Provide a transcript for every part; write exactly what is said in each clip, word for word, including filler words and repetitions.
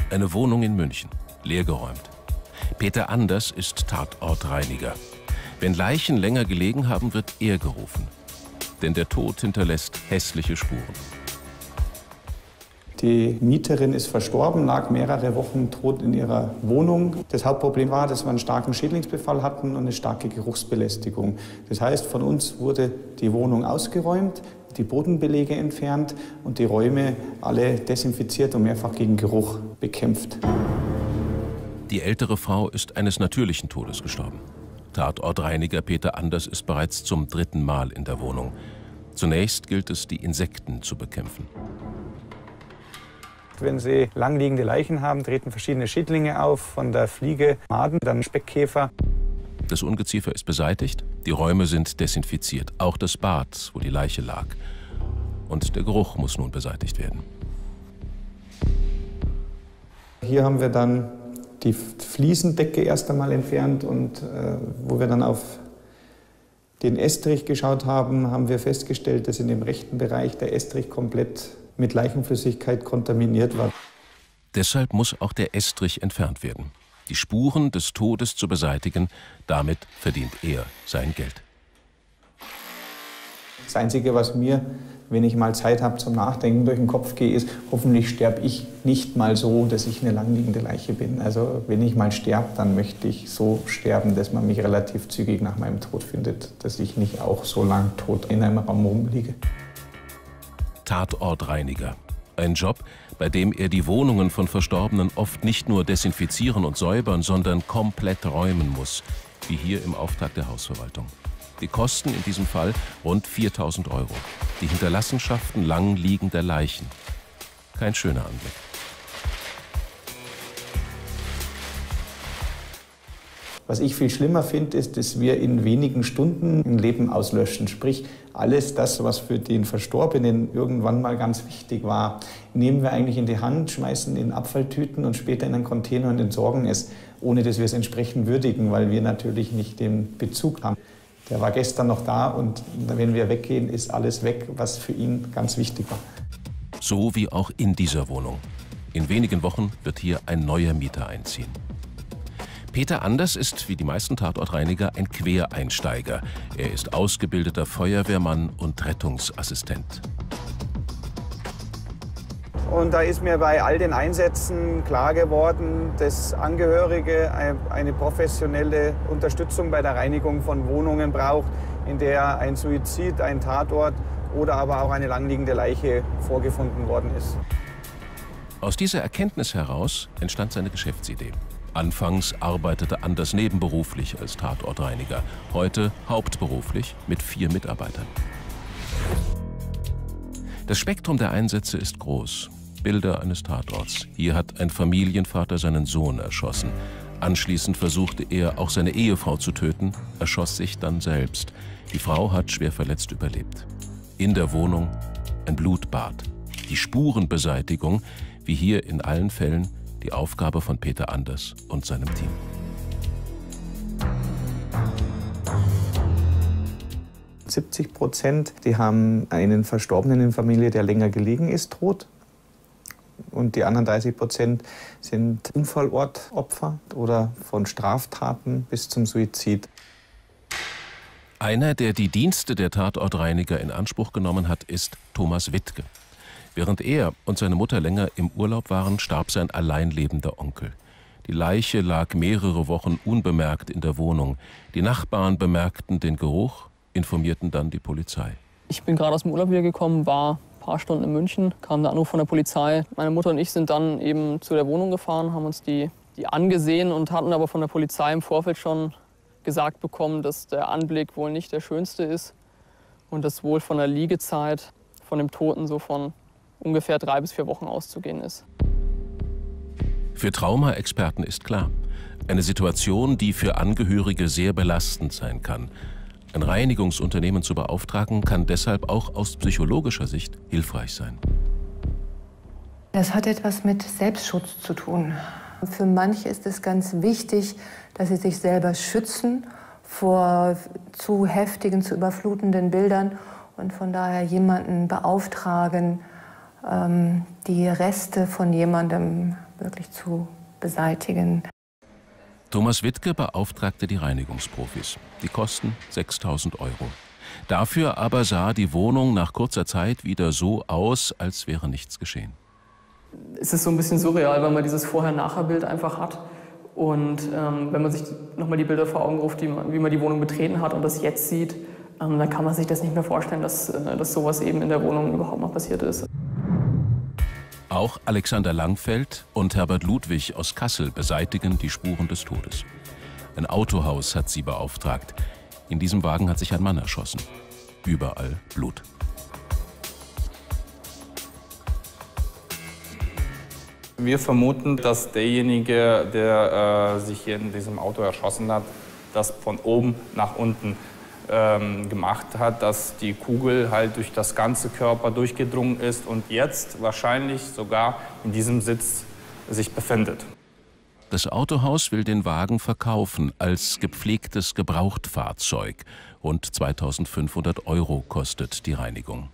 Eine Wohnung in München, leergeräumt. Peter Anders ist Tatortreiniger. Wenn Leichen länger gelegen haben, wird er gerufen. Denn der Tod hinterlässt hässliche Spuren. Die Mieterin ist verstorben, lag mehrere Wochen tot in ihrer Wohnung. Das Hauptproblem war, dass wir einen starken Schädlingsbefall hatten und eine starke Geruchsbelästigung. Das heißt, von uns wurde die Wohnung ausgeräumt, die Bodenbelege entfernt und die Räume alle desinfiziert und mehrfach gegen Geruch bekämpft. Die ältere Frau ist eines natürlichen Todes gestorben. Tatortreiniger Peter Anders ist bereits zum dritten Mal in der Wohnung. Zunächst gilt es, die Insekten zu bekämpfen. Wenn Sie langliegende Leichen haben, treten verschiedene Schädlinge auf, von der Fliege, Maden, dann Speckkäfer. Das Ungeziefer ist beseitigt, die Räume sind desinfiziert, auch das Bad, wo die Leiche lag. Und der Geruch muss nun beseitigt werden. Hier haben wir dann die Fliesendecke erst einmal entfernt und äh, wo wir dann auf den Estrich geschaut haben, haben wir festgestellt, dass in dem rechten Bereich der Estrich komplett mit Leichenflüssigkeit kontaminiert war. Deshalb muss auch der Estrich entfernt werden. Die Spuren des Todes zu beseitigen, damit verdient er sein Geld. Das Einzige, was mir, wenn ich mal Zeit habe zum Nachdenken, durch den Kopf gehe, ist, hoffentlich sterbe ich nicht mal so, dass ich eine langliegende Leiche bin. Also wenn ich mal sterbe, dann möchte ich so sterben, dass man mich relativ zügig nach meinem Tod findet, dass ich nicht auch so lang tot in einem Raum rumliege. Tatortreiniger. Ein Job, bei dem er die Wohnungen von Verstorbenen oft nicht nur desinfizieren und säubern, sondern komplett räumen muss, wie hier im Auftrag der Hausverwaltung. Die Kosten in diesem Fall rund viertausend Euro. Die Hinterlassenschaften lang liegender Leichen. Kein schöner Anblick. Was ich viel schlimmer finde, ist, dass wir in wenigen Stunden ein Leben auslöschen. Sprich, alles das, was für den Verstorbenen irgendwann mal ganz wichtig war, nehmen wir eigentlich in die Hand, schmeißen in Abfalltüten und später in einen Container und entsorgen es, ohne dass wir es entsprechend würdigen, weil wir natürlich nicht den Bezug haben. Der war gestern noch da und wenn wir weggehen, ist alles weg, was für ihn ganz wichtig war. So wie auch in dieser Wohnung. In wenigen Wochen wird hier ein neuer Mieter einziehen. Peter Anders ist, wie die meisten Tatortreiniger, ein Quereinsteiger. Er ist ausgebildeter Feuerwehrmann und Rettungsassistent. Und da ist mir bei all den Einsätzen klar geworden, dass Angehörige eine professionelle Unterstützung bei der Reinigung von Wohnungen braucht, in der ein Suizid, ein Tatort oder aber auch eine langliegende Leiche vorgefunden worden ist. Aus dieser Erkenntnis heraus entstand seine Geschäftsidee. Anfangs arbeitete Anders nebenberuflich als Tatortreiniger, heute hauptberuflich mit vier Mitarbeitern. Das Spektrum der Einsätze ist groß. Bilder eines Tatorts. Hier hat ein Familienvater seinen Sohn erschossen. Anschließend versuchte er, auch seine Ehefrau zu töten, erschoss sich dann selbst. Die Frau hat schwer verletzt überlebt. In der Wohnung ein Blutbad. Die Spurenbeseitigung, wie hier in allen Fällen, die Aufgabe von Peter Anders und seinem Team. siebzig Prozent, die haben einen Verstorbenen in der Familie, der länger gelegen ist, tot. Und die anderen dreißig Prozent sind Unfallortopfer oder von Straftaten bis zum Suizid. Einer, der die Dienste der Tatortreiniger in Anspruch genommen hat, ist Thomas Wittke. Während er und seine Mutter länger im Urlaub waren, starb sein alleinlebender Onkel. Die Leiche lag mehrere Wochen unbemerkt in der Wohnung. Die Nachbarn bemerkten den Geruch, informierten dann die Polizei. Ich bin gerade aus dem Urlaub wiedergekommen, war ein paar Stunden in München, kam der Anruf von der Polizei. Meine Mutter und ich sind dann eben zu der Wohnung gefahren, haben uns die, die angesehen und hatten aber von der Polizei im Vorfeld schon gesagt bekommen, dass der Anblick wohl nicht der schönste ist und dass wohl von der Liegezeit von dem Toten so von ungefähr drei bis vier Wochen auszugehen ist. Für Traumaexperten ist klar, eine Situation, die für Angehörige sehr belastend sein kann. Ein Reinigungsunternehmen zu beauftragen, kann deshalb auch aus psychologischer Sicht hilfreich sein. Das hat etwas mit Selbstschutz zu tun. Für manche ist es ganz wichtig, dass sie sich selber schützen vor zu heftigen, zu überflutenden Bildern und von daher jemanden beauftragen, die Reste von jemandem wirklich zu beseitigen. Thomas Wittke beauftragte die Reinigungsprofis. Die Kosten sechstausend Euro. Dafür aber sah die Wohnung nach kurzer Zeit wieder so aus, als wäre nichts geschehen. Es ist so ein bisschen surreal, weil man dieses Vorher-Nachher-Bild einfach hat. Und ähm, wenn man sich nochmal die Bilder vor Augen ruft, die man, wie man die Wohnung betreten hat und das jetzt sieht, ähm, dann kann man sich das nicht mehr vorstellen, dass, äh, dass sowas eben in der Wohnung überhaupt mal passiert ist. Auch Alexander Langfeld und Herbert Ludwig aus Kassel beseitigen die Spuren des Todes. Ein Autohaus hat sie beauftragt. In diesem Wagen hat sich ein Mann erschossen. Überall Blut. Wir vermuten, dass derjenige, der äh, sich hier in diesem Auto erschossen hat, das von oben nach unten ähm, gemacht hat, dass die Kugel halt durch das ganze Körper durchgedrungen ist und jetzt wahrscheinlich sogar in diesem Sitz sich befindet. Das Autohaus will den Wagen verkaufen als gepflegtes Gebrauchtfahrzeug. Rund zweitausendfünfhundert Euro kostet die Reinigung.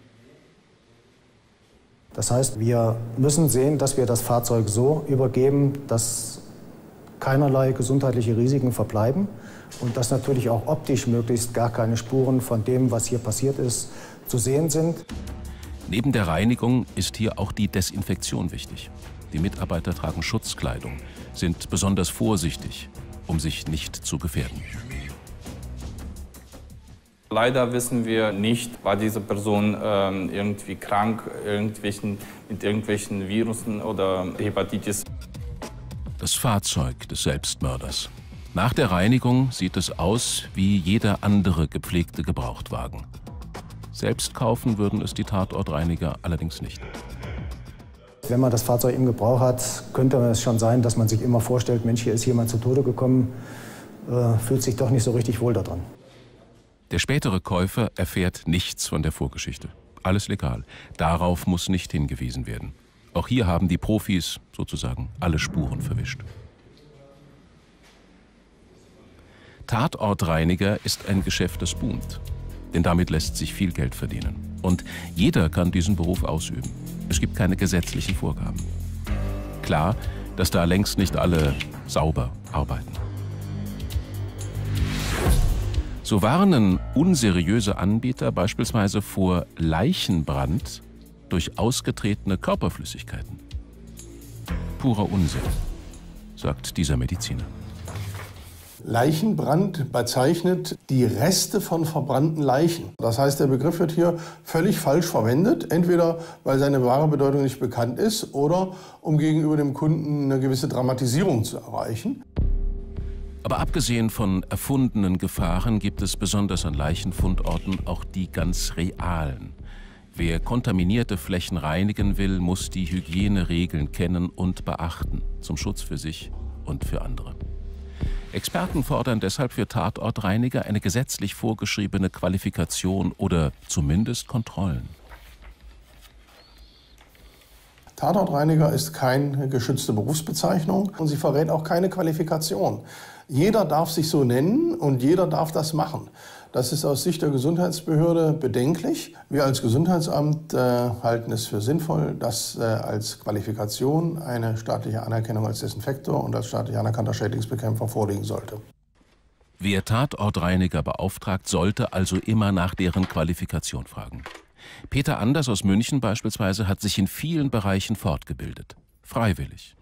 Das heißt, wir müssen sehen, dass wir das Fahrzeug so übergeben, dass keinerlei gesundheitliche Risiken verbleiben und dass natürlich auch optisch möglichst gar keine Spuren von dem, was hier passiert ist, zu sehen sind. Neben der Reinigung ist hier auch die Desinfektion wichtig. Die Mitarbeiter tragen Schutzkleidung, sind besonders vorsichtig, um sich nicht zu gefährden. Leider wissen wir nicht, war diese Person ähm, irgendwie krank, irgendwelchen, mit irgendwelchen Virusen oder Hepatitis. Das Fahrzeug des Selbstmörders. Nach der Reinigung sieht es aus wie jeder andere gepflegte Gebrauchtwagen. Selbst kaufen würden es die Tatortreiniger allerdings nicht. Wenn man das Fahrzeug im Gebrauch hat, könnte es schon sein, dass man sich immer vorstellt, Mensch, hier ist jemand zu Tode gekommen, äh, fühlt sich doch nicht so richtig wohl daran. Der spätere Käufer erfährt nichts von der Vorgeschichte. Alles legal. Darauf muss nicht hingewiesen werden. Auch hier haben die Profis sozusagen alle Spuren verwischt. Tatortreiniger ist ein Geschäft, das boomt. Denn damit lässt sich viel Geld verdienen. Und jeder kann diesen Beruf ausüben. Es gibt keine gesetzlichen Vorgaben. Klar, dass da längst nicht alle sauber arbeiten. So warnen unseriöse Anbieter beispielsweise vor Leichenbrand durch ausgetretene Körperflüssigkeiten. Purer Unsinn, sagt dieser Mediziner. Leichenbrand bezeichnet die Reste von verbrannten Leichen. Das heißt, der Begriff wird hier völlig falsch verwendet, entweder weil seine wahre Bedeutung nicht bekannt ist oder um gegenüber dem Kunden eine gewisse Dramatisierung zu erreichen. Aber abgesehen von erfundenen Gefahren gibt es besonders an Leichenfundorten auch die ganz realen. Wer kontaminierte Flächen reinigen will, muss die Hygieneregeln kennen und beachten, zum Schutz für sich und für andere. Experten fordern deshalb für Tatortreiniger eine gesetzlich vorgeschriebene Qualifikation oder zumindest Kontrollen. Tatortreiniger ist keine geschützte Berufsbezeichnung und sie verrät auch keine Qualifikation. Jeder darf sich so nennen und jeder darf das machen. Das ist aus Sicht der Gesundheitsbehörde bedenklich. Wir als Gesundheitsamt äh, halten es für sinnvoll, dass äh, als Qualifikation eine staatliche Anerkennung als Desinfektor und als staatlich anerkannter Schädlingsbekämpfer vorliegen sollte. Wer Tatortreiniger beauftragt, sollte also immer nach deren Qualifikation fragen. Peter Anders aus München beispielsweise hat sich in vielen Bereichen fortgebildet. Freiwillig.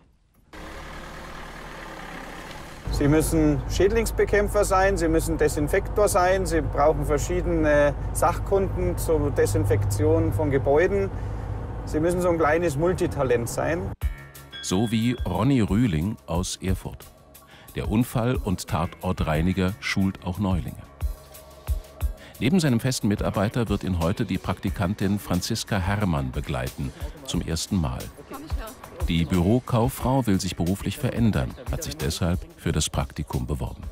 Sie müssen Schädlingsbekämpfer sein, Sie müssen Desinfektor sein, Sie brauchen verschiedene Sachkunden zur Desinfektion von Gebäuden. Sie müssen so ein kleines Multitalent sein. So wie Ronny Rühling aus Erfurt. Der Unfall- und Tatortreiniger schult auch Neulinge. Neben seinem festen Mitarbeiter wird ihn heute die Praktikantin Franziska Herrmann begleiten, zum ersten Mal. Die Bürokauffrau will sich beruflich verändern, hat sich deshalb für das Praktikum beworben.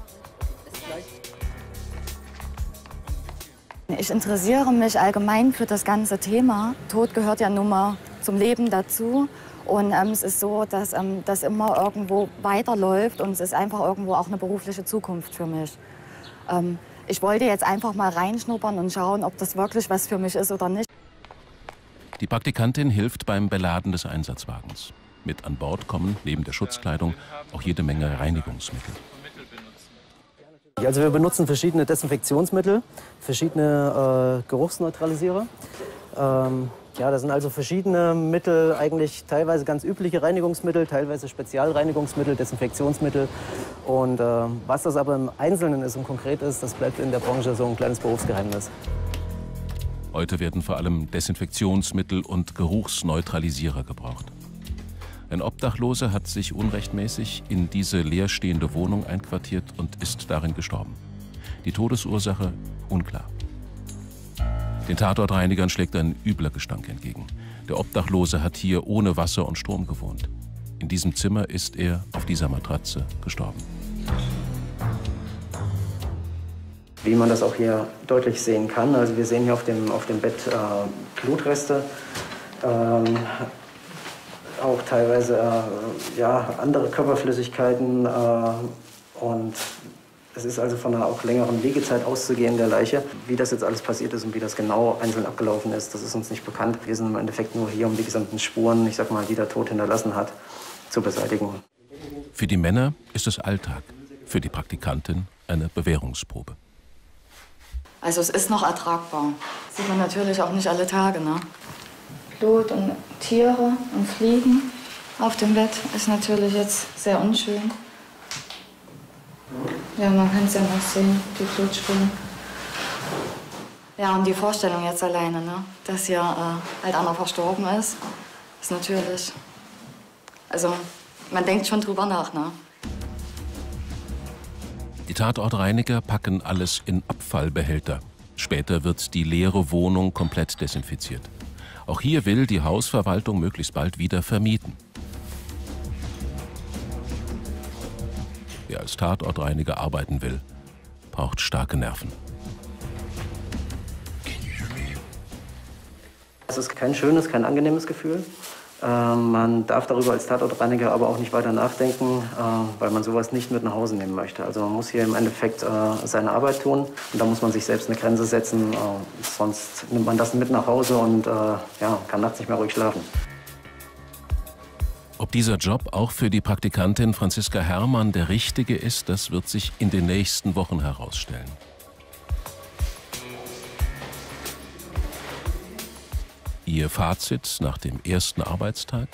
Ich interessiere mich allgemein für das ganze Thema. Tod gehört ja nun mal zum Leben dazu. Und ähm, es ist so, dass ähm, das immer irgendwo weiterläuft und es ist einfach irgendwo auch eine berufliche Zukunft für mich. Ähm, ich wollte jetzt einfach mal reinschnuppern und schauen, ob das wirklich was für mich ist oder nicht. Die Praktikantin hilft beim Beladen des Einsatzwagens. Mit an Bord kommen, neben der Schutzkleidung, auch jede Menge Reinigungsmittel. Also wir benutzen verschiedene Desinfektionsmittel, verschiedene äh, Geruchsneutralisierer. Ähm, ja, das sind also verschiedene Mittel, eigentlich teilweise ganz übliche Reinigungsmittel, teilweise Spezialreinigungsmittel, Desinfektionsmittel. Und äh, was das aber im Einzelnen ist und konkret ist, das bleibt in der Branche so ein kleines Berufsgeheimnis. Heute werden vor allem Desinfektionsmittel und Geruchsneutralisierer gebraucht. Ein Obdachloser hat sich unrechtmäßig in diese leerstehende Wohnung einquartiert und ist darin gestorben. Die Todesursache unklar. Den Tatortreinigern schlägt ein übler Gestank entgegen. Der Obdachlose hat hier ohne Wasser und Strom gewohnt. In diesem Zimmer ist er auf dieser Matratze gestorben. Wie man das auch hier deutlich sehen kann, also wir sehen hier auf dem, auf dem Bett äh, Blutreste, ähm, auch teilweise äh, ja, andere Körperflüssigkeiten äh, und es ist also von einer auch längeren Liegezeit auszugehen der Leiche. Wie das jetzt alles passiert ist und wie das genau einzeln abgelaufen ist, das ist uns nicht bekannt. Wir sind im Endeffekt nur hier, um die gesamten Spuren, ich sag mal, die der Tod hinterlassen hat, zu beseitigen. Für die Männer ist es Alltag, für die Praktikantin eine Bewährungsprobe. Also es ist noch ertragbar. Das sieht man natürlich auch nicht alle Tage, ne? Blut und Tiere und Fliegen auf dem Bett ist natürlich jetzt sehr unschön. Ja, man kann es ja noch sehen, die Blutspuren. Ja, und die Vorstellung jetzt alleine, ne? Dass hier äh, halt einer verstorben ist, ist natürlich... Also, man denkt schon drüber nach, ne? Die Tatortreiniger packen alles in Abfallbehälter. Später wird die leere Wohnung komplett desinfiziert. Auch hier will die Hausverwaltung möglichst bald wieder vermieten. Wer als Tatortreiniger arbeiten will, braucht starke Nerven. Es ist kein schönes, kein angenehmes Gefühl. Äh, man darf darüber als Tatortreiniger aber auch nicht weiter nachdenken, äh, weil man sowas nicht mit nach Hause nehmen möchte. Also man muss hier im Endeffekt äh, seine Arbeit tun und da muss man sich selbst eine Grenze setzen, äh, sonst nimmt man das mit nach Hause und äh, ja, kann nachts nicht mehr ruhig schlafen. Ob dieser Job auch für die Praktikantin Franziska Herrmann der richtige ist, das wird sich in den nächsten Wochen herausstellen. Ihr Fazit nach dem ersten Arbeitstag?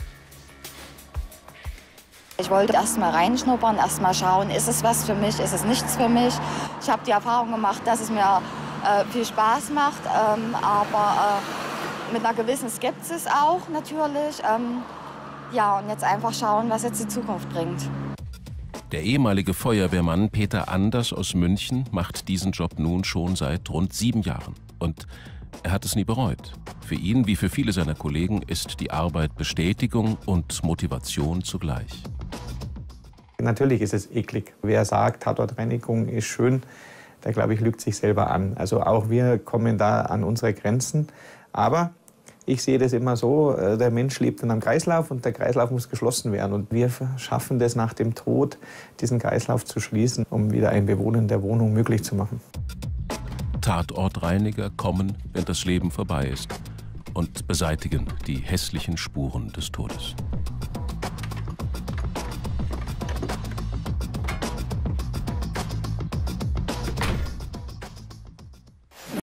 Ich wollte erst mal reinschnuppern, erst mal schauen, ist es was für mich, ist es nichts für mich. Ich habe die Erfahrung gemacht, dass es mir äh, viel Spaß macht, ähm, aber äh, mit einer gewissen Skepsis auch natürlich. Ähm, ja, und jetzt einfach schauen, was jetzt die Zukunft bringt. Der ehemalige Feuerwehrmann Peter Anders aus München macht diesen Job nun schon seit rund sieben Jahren. Und er hat es nie bereut. Für ihn wie für viele seiner Kollegen ist die Arbeit Bestätigung und Motivation zugleich. Natürlich ist es eklig. Wer sagt, Tatortreinigung ist schön, der, glaube ich, lügt sich selber an. Also auch wir kommen da an unsere Grenzen. Aber ich sehe das immer so, der Mensch lebt in einem Kreislauf und der Kreislauf muss geschlossen werden. Und wir schaffen das nach dem Tod, diesen Kreislauf zu schließen, um wieder ein Bewohnen der Wohnung möglich zu machen. Tatortreiniger kommen, wenn das Leben vorbei ist, und beseitigen die hässlichen Spuren des Todes.